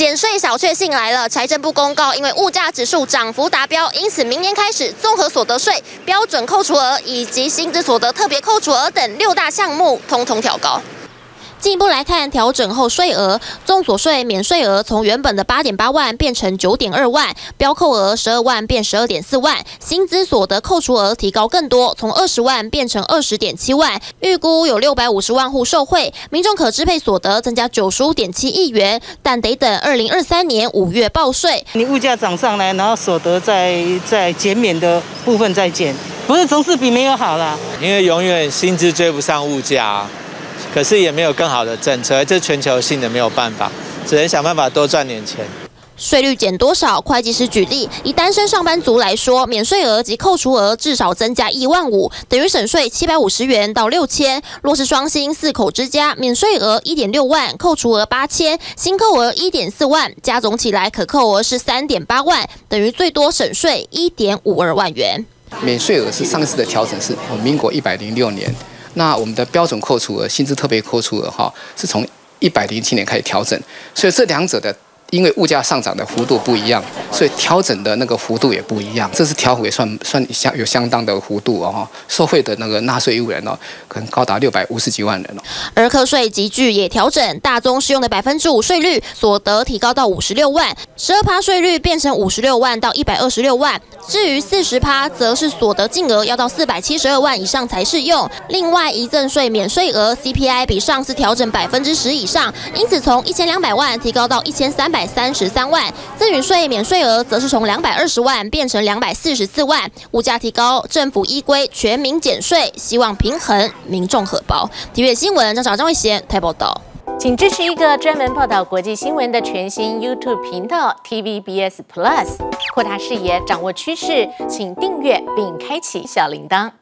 减税小确幸来了，财政部公告，因为物价指数涨幅达标，因此明年开始，综合所得税、标准扣除额以及薪资所得特别扣除额等6大项目，通通调高。 进一步来看调整后税额，综所税免税额从原本的8.8万变成9.2万，标扣额12万变12.4万，薪资所得扣除额提高更多，从20万变成20.7万，预估有650万户受惠，民众可支配所得增加95.7亿元，但得等2023年5月报税。 你物价涨上来，然后所得在减免的部分再减，不是总是比没有好啦， 因为永远薪资追不上物价。 可是也没有更好的政策，这全球性的没有办法，只能想办法多赚点钱。 税率减多少？会计师举例，以单身上班族来说，免税额及扣除额至少增加15000，等于省税750元到6000。若是双薪4口之家，免税额1.6万，扣除额8000，新扣额1.4万，加总起来可扣额是3.8万，等于最多省税1.52万元。 免税额是上一次的调整是民国106年。 那我们的标准扣除额、薪资特别扣除额是从107年开始调整，所以这两者的因为物价上涨的幅度不一样，所以调整的那个幅度也不一样。这次调幅也算有相当的幅度受惠的那个纳税义务人可能高达650几万人而课税集聚也调整，大宗适用的5%税率所得提高到56万，12%税率变成56万到126万。 至于40%，则是所得净额要到472万以上才适用。另外，遗赠税免税额 CPI 比上次调整10%以上，因此从1200万提高到1333万。赠与税免税额则是从220万变成244万。物价提高，政府依规全民减税，希望平衡民众荷包。TVB 新闻张卫贤台报道。 请支持一个专门报道国际新闻的全新 YouTube 频道 TVBS Plus， 扩大视野，掌握趋势，请订阅并开启小铃铛。